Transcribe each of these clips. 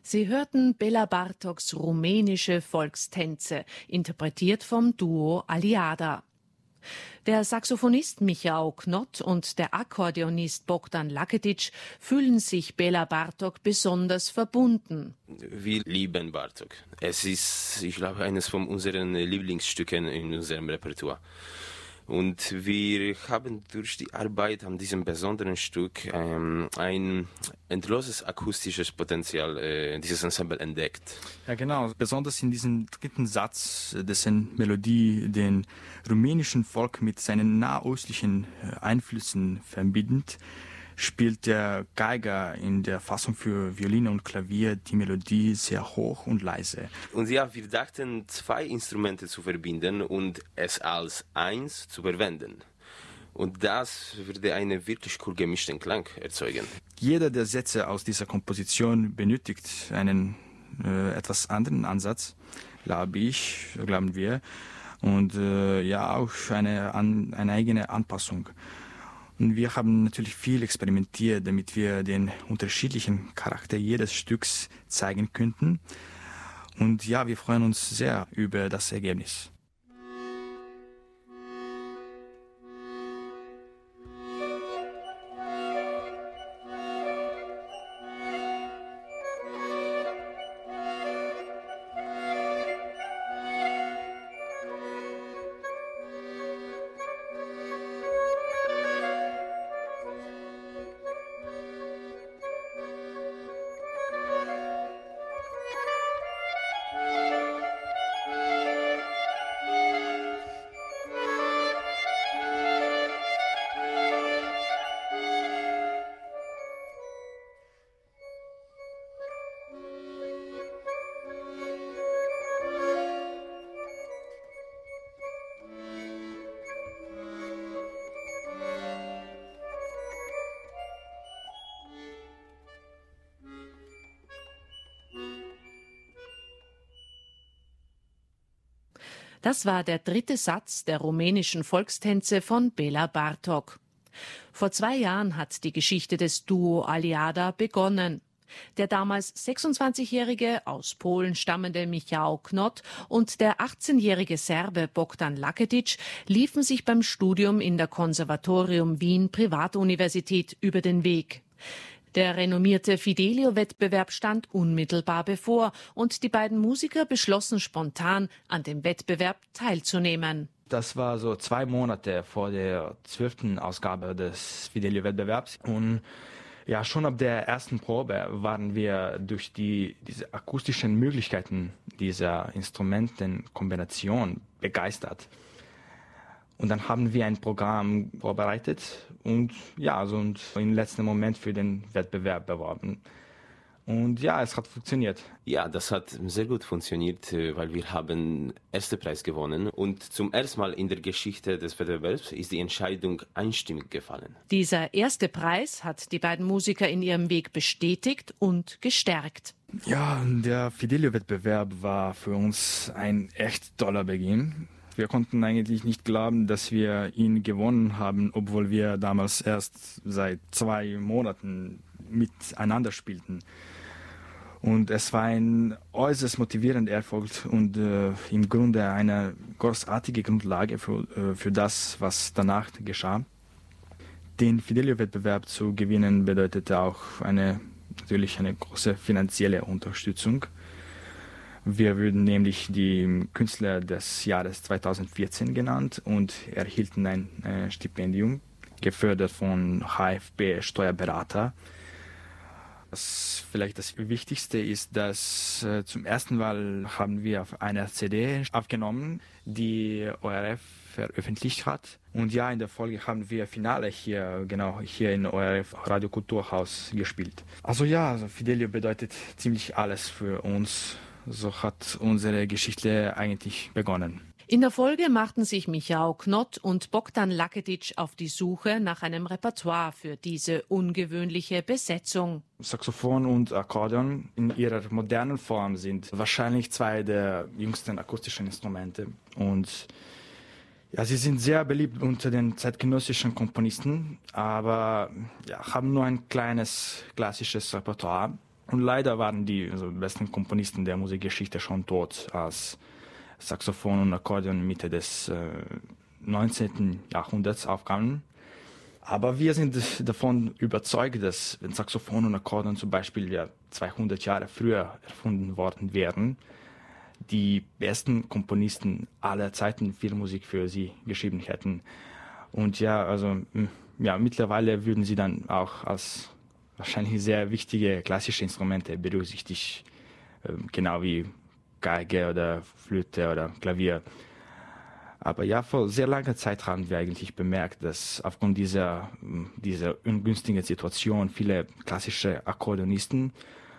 Sie hörten Bela Bartoks rumänische Volkstänze, interpretiert vom Duo Aliada. Der Saxophonist Michał Knot und der Akkordeonist Bogdan Laketic fühlen sich Bela Bartok besonders verbunden. Wir lieben Bartok. Es ist, ich glaube, eines von unseren Lieblingsstücken in unserem Repertoire. Und wir haben durch die Arbeit an diesem besonderen Stück ein endloses akustisches Potenzial dieses Ensemble entdeckt. Ja, genau. Besonders in diesem dritten Satz, dessen Melodie den rumänischen Volk mit seinen nahöstlichen Einflüssen verbindet, spielt der Geiger in der Fassung für Violine und Klavier die Melodie sehr hoch und leise. Und ja, wir dachten, zwei Instrumente zu verbinden und es als eins zu verwenden. Und das würde einen wirklich cool gemischten Klang erzeugen. Jeder der Sätze aus dieser Komposition benötigt einen etwas anderen Ansatz, glauben wir. Und ja, auch eine eigene Anpassung. Und wir haben natürlich viel experimentiert, damit wir den unterschiedlichen Charakter jedes Stücks zeigen könnten. Und ja, wir freuen uns sehr über das Ergebnis. Das war der dritte Satz der rumänischen Volkstänze von Bela Bartok. Vor 2 Jahren hat die Geschichte des Duo Aliada begonnen. Der damals 26-jährige aus Polen stammende Michał Knot und der 18-jährige Serbe Bogdan Laketic liefen sich beim Studium in der Konservatorium Wien Privatuniversität über den Weg. Der renommierte Fidelio-Wettbewerb stand unmittelbar bevor und die beiden Musiker beschlossen spontan, an dem Wettbewerb teilzunehmen. Das war so 2 Monate vor der 12. Ausgabe des Fidelio-Wettbewerbs und ja, schon ab der ersten Probe waren wir durch diese akustischen Möglichkeiten dieser Instrumentenkombination begeistert. Und dann haben wir ein Programm vorbereitet und ja, und im letzten Moment für den Wettbewerb beworben. Und ja, es hat funktioniert. Ja, das hat sehr gut funktioniert, weil wir haben ersten Preis gewonnen. Und zum ersten Mal in der Geschichte des Wettbewerbs ist die Entscheidung einstimmig gefallen. Dieser erste Preis hat die beiden Musiker in ihrem Weg bestätigt und gestärkt. Ja, der Fidelio-Wettbewerb war für uns ein echt toller Beginn. Wir konnten eigentlich nicht glauben, dass wir ihn gewonnen haben, obwohl wir damals erst seit 2 Monaten miteinander spielten. Und es war ein äußerst motivierender Erfolg und im Grunde eine großartige Grundlage für das, was danach geschah. Den Fidelio-Wettbewerb zu gewinnen bedeutete auch natürlich eine große finanzielle Unterstützung. Wir würden nämlich die Künstler des Jahres 2014 genannt und erhielten ein Stipendium, gefördert von HFB Steuerberater. Vielleicht das Wichtigste ist, dass zum ersten Mal haben wir auf einer CD aufgenommen, die ORF veröffentlicht hat. Und ja, in der Folge haben wir Finale hier in ORF Radio Kulturhaus gespielt. Also Fidelio bedeutet ziemlich alles für uns. So hat unsere Geschichte eigentlich begonnen. In der Folge machten sich Michał Knot und Bogdan Laketic auf die Suche nach einem Repertoire für diese ungewöhnliche Besetzung. Saxophon und Akkordeon in ihrer modernen Form sind wahrscheinlich 2 der jüngsten akustischen Instrumente. Und ja, sie sind sehr beliebt unter den zeitgenössischen Komponisten, aber haben nur ein kleines klassisches Repertoire. Und leider waren die besten Komponisten der Musikgeschichte schon tot, als Saxophon und Akkordeon Mitte des 19. Jahrhunderts aufkamen. Aber wir sind davon überzeugt, dass wenn Saxophon und Akkordeon zum Beispiel 200 Jahre früher erfunden worden wären, die besten Komponisten aller Zeiten Filmmusik für sie geschrieben hätten. Und mittlerweile würden sie dann auch als wahrscheinlich sehr wichtige klassische Instrumente berücksichtigt, genau wie Geige oder Flöte oder Klavier. Aber ja, vor sehr langer Zeit haben wir eigentlich bemerkt, dass aufgrund dieser ungünstigen Situation viele klassische Akkordeonisten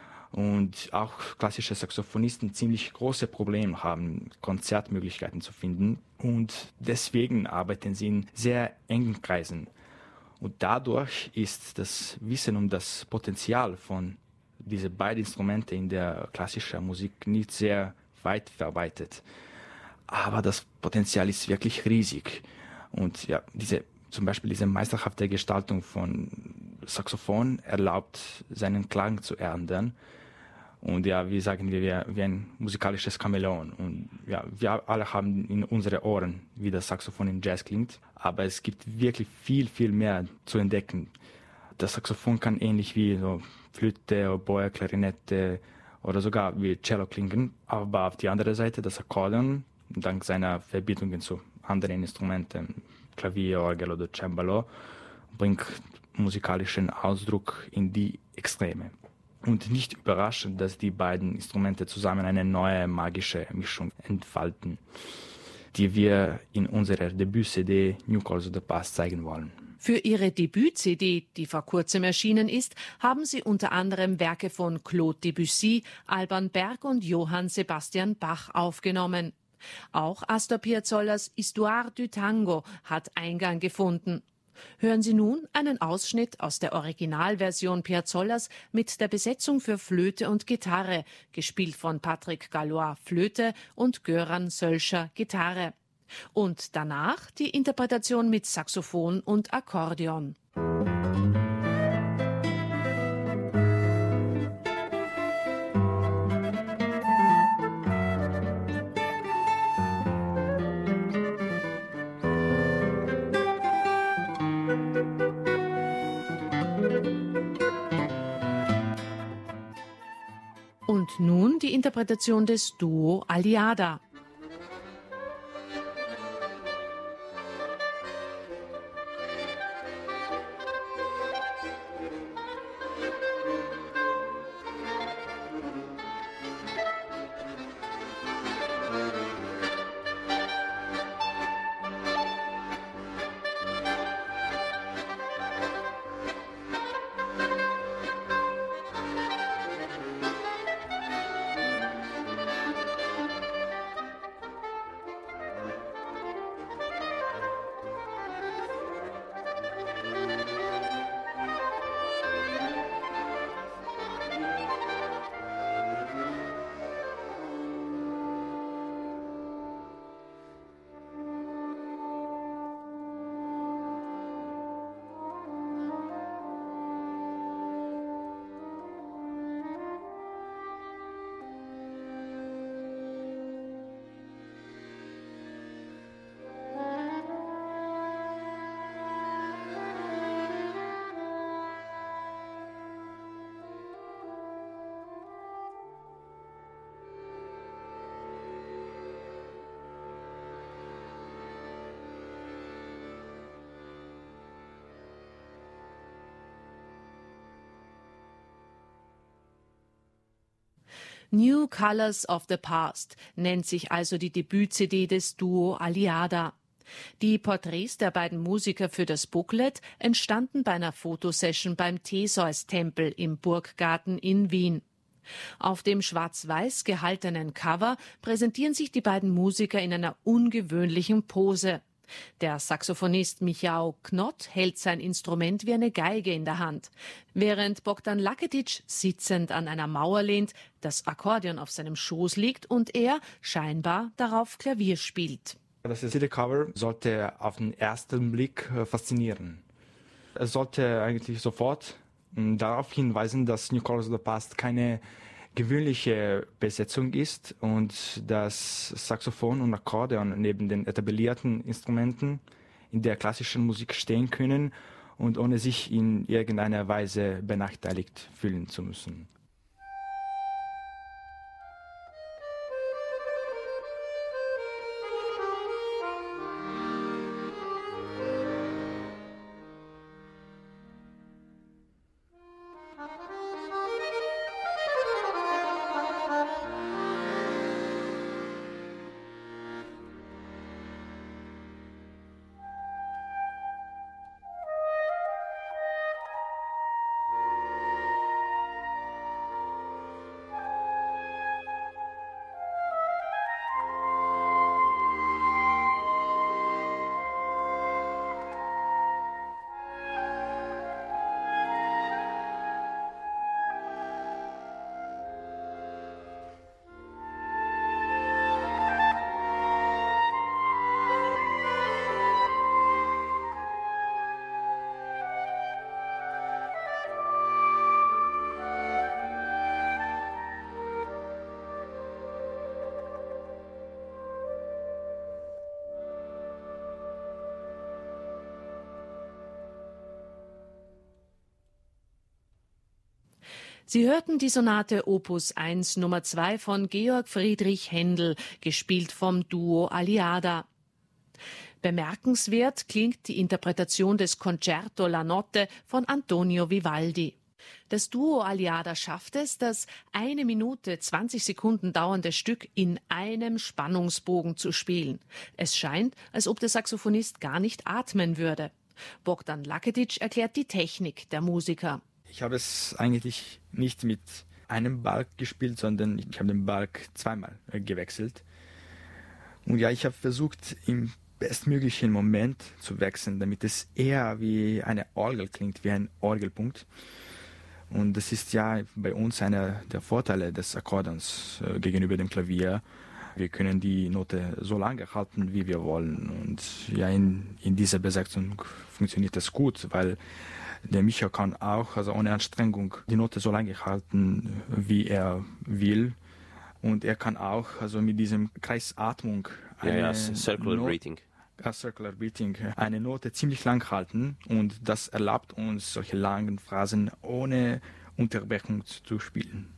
und auch klassische Saxophonisten ziemlich große Probleme haben, Konzertmöglichkeiten zu finden. Und deswegen arbeiten sie in sehr engen Kreisen. Und dadurch ist das Wissen um das Potenzial von diesen beiden Instrumente in der klassischen Musik nicht sehr weit verbreitet. Aber das Potenzial ist wirklich riesig. Und ja, zum Beispiel diese meisterhafte Gestaltung von Saxophon erlaubt, seinen Klang zu ändern. Und ja, wie sagen wir, wie ein musikalisches Chamäleon. Und ja, wir alle haben in unsere Ohren, wie das Saxophon in Jazz klingt. Aber es gibt wirklich viel, viel mehr zu entdecken. Das Saxophon kann ähnlich wie so Flöte, Oboe, Klarinette oder sogar wie Cello klingen. Aber auf die andere Seite, das Akkordeon, dank seiner Verbindungen zu anderen Instrumenten, Klavier, Orgel oder Cembalo, bringt musikalischen Ausdruck in die Extreme. Und nicht überraschend, dass die beiden Instrumente zusammen eine neue magische Mischung entfalten, die wir in unserer Debüt-CD New Chords of the Past zeigen wollen. Für ihre Debüt-CD, die vor kurzem erschienen ist, haben sie unter anderem Werke von Claude Debussy, Alban Berg und Johann Sebastian Bach aufgenommen. Auch Astor Piazzollas Histoire du Tango hat Eingang gefunden. Hören Sie nun einen Ausschnitt aus der Originalversion Piazzollas mit der Besetzung für Flöte und Gitarre, gespielt von Patrick Gallois Flöte und Göran Sölscher Gitarre. Und danach die Interpretation mit Saxophon und Akkordeon. Und nun die Interpretation des Duo Aliada. New Colors of the Past nennt sich also die Debüt-CD des Duo Aliada. Die Porträts der beiden Musiker für das Booklet entstanden bei einer Fotosession beim Theseus-Tempel im Burggarten in Wien. Auf dem schwarz-weiß gehaltenen Cover präsentieren sich die beiden Musiker in einer ungewöhnlichen Pose. Der Saxophonist Michał Knott hält sein Instrument wie eine Geige in der Hand, während Bogdan Laketic sitzend an einer Mauer lehnt, das Akkordeon auf seinem Schoß liegt und er scheinbar darauf Klavier spielt. Das CD-Cover sollte auf den ersten Blick faszinieren. Es sollte eigentlich sofort darauf hinweisen, dass New Colors of the Past keine gewöhnliche Besetzung ist und dass Saxophon und Akkordeon neben den etablierten Instrumenten in der klassischen Musik stehen können und ohne sich in irgendeiner Weise benachteiligt fühlen zu müssen. Sie hörten die Sonate Opus 1 Nummer 2 von Georg Friedrich Händel, gespielt vom Duo Aliada. Bemerkenswert klingt die Interpretation des Concerto La Notte von Antonio Vivaldi. Das Duo Aliada schafft es, das 1 Minute 20 Sekunden dauernde Stück in einem Spannungsbogen zu spielen. Es scheint, als ob der Saxophonist gar nicht atmen würde. Bogdan Laketic erklärt die Technik der Musiker. Ich habe es eigentlich nicht mit einem Balk gespielt, sondern ich habe den Balk zweimal gewechselt. Und ja, ich habe versucht, im bestmöglichen Moment zu wechseln, damit es eher wie eine Orgel klingt, wie ein Orgelpunkt. Und das ist ja bei uns einer der Vorteile des Akkordeons gegenüber dem Klavier. Wir können die Note so lange halten, wie wir wollen. Und ja, in dieser Besetzung funktioniert das gut, weil der Micha kann auch, also ohne Anstrengung, die Note so lange halten, wie er will. Und er kann auch, also mit diesem Kreisatmung, Circular Breathing, eine Note ziemlich lang halten. Und das erlaubt uns, solche langen Phrasen ohne Unterbrechung zu spielen.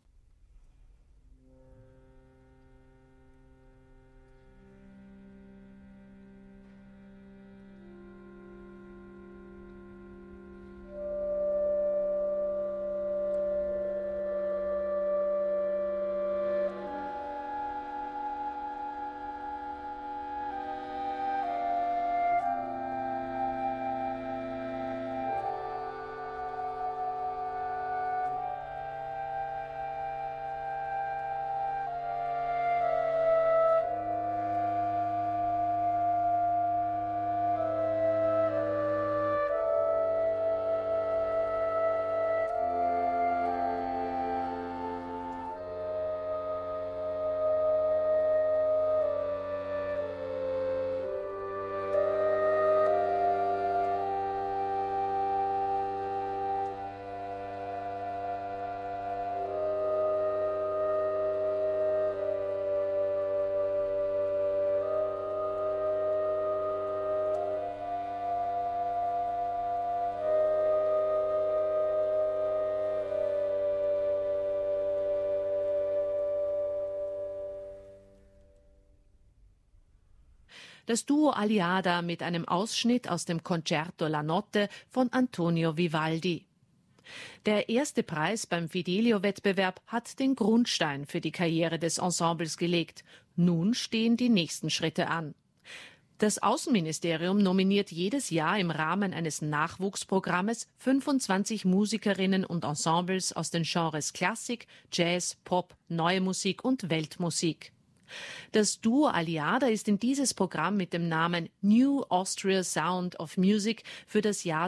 Das Duo Aliada mit einem Ausschnitt aus dem Concerto La Notte von Antonio Vivaldi. Der erste Preis beim Fidelio-Wettbewerb hat den Grundstein für die Karriere des Ensembles gelegt. Nun stehen die nächsten Schritte an. Das Außenministerium nominiert jedes Jahr im Rahmen eines Nachwuchsprogrammes 25 Musikerinnen und Ensembles aus den Genres Klassik, Jazz, Pop, Neue Musik und Weltmusik. Das Duo Aliada ist in dieses Programm mit dem Namen New Austria Sound of Music für das Jahr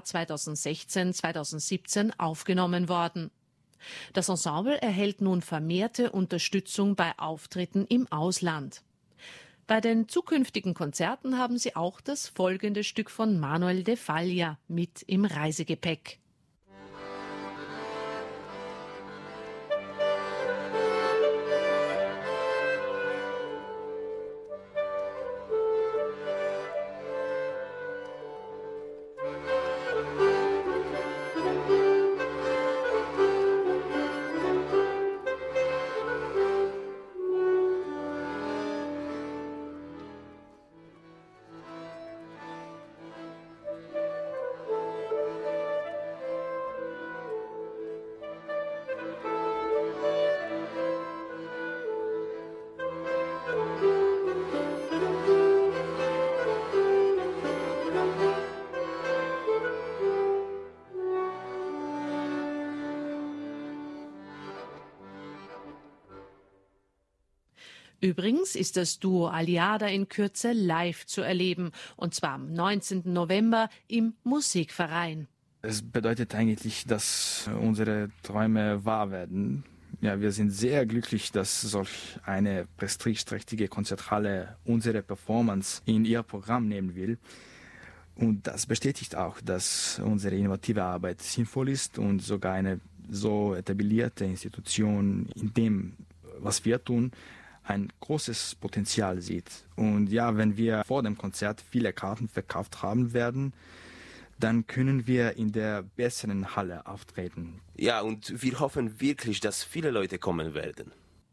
2016-2017 aufgenommen worden. Das Ensemble erhält nun vermehrte Unterstützung bei Auftritten im Ausland. Bei den zukünftigen Konzerten haben sie auch das folgende Stück von Manuel de Falla mit im Reisegepäck. Übrigens ist das Duo Aliada in Kürze live zu erleben, und zwar am 19. November im Musikverein. Es bedeutet eigentlich, dass unsere Träume wahr werden. Ja, wir sind sehr glücklich, dass solch eine prestigeträchtige Konzerthalle unsere Performance in ihr Programm nehmen will. Und das bestätigt auch, dass unsere innovative Arbeit sinnvoll ist und sogar eine so etablierte Institution in dem, was wir tun, ein großes Potenzial sieht. Und ja, wenn wir vor dem Konzert viele Karten verkauft haben werden, dann können wir in der besseren Halle auftreten. Ja, und wir hoffen wirklich, dass viele Leute kommen werden.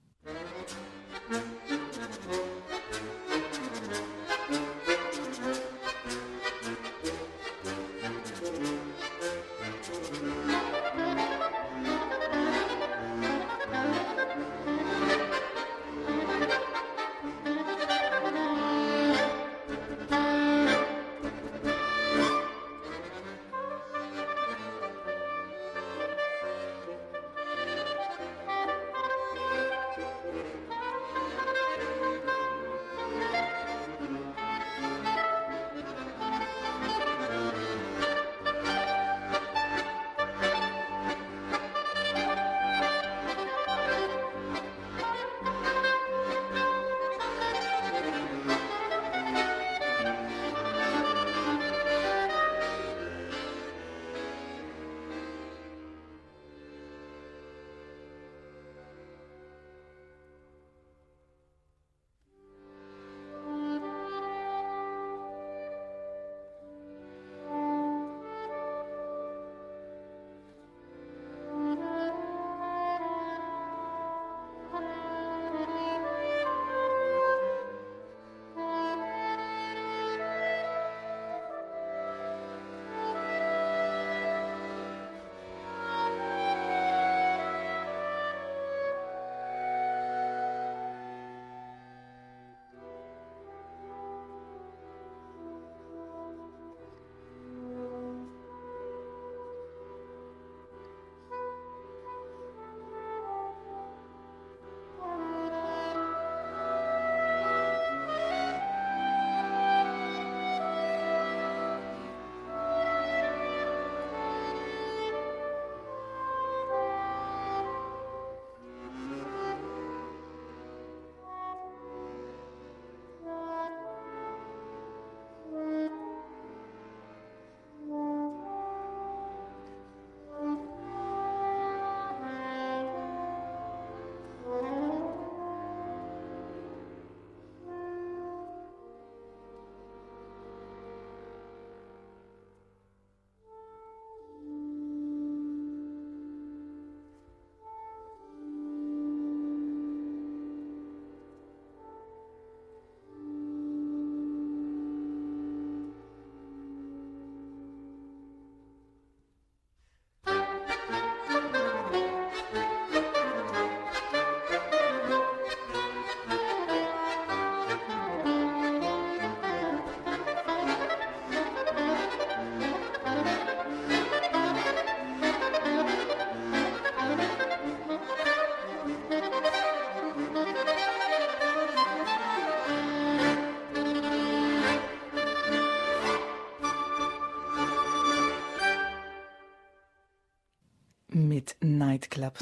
Mit Nightclub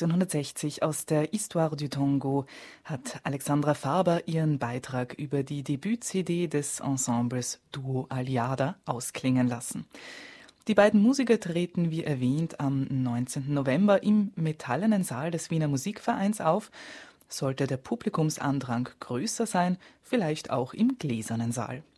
1960 aus der Histoire du Tango hat Alexandra Faber ihren Beitrag über die Debüt-CD des Ensembles Duo Aliada ausklingen lassen. Die beiden Musiker treten, wie erwähnt, am 19. November im metallenen Saal des Wiener Musikvereins auf. Sollte der Publikumsandrang größer sein, vielleicht auch im gläsernen Saal.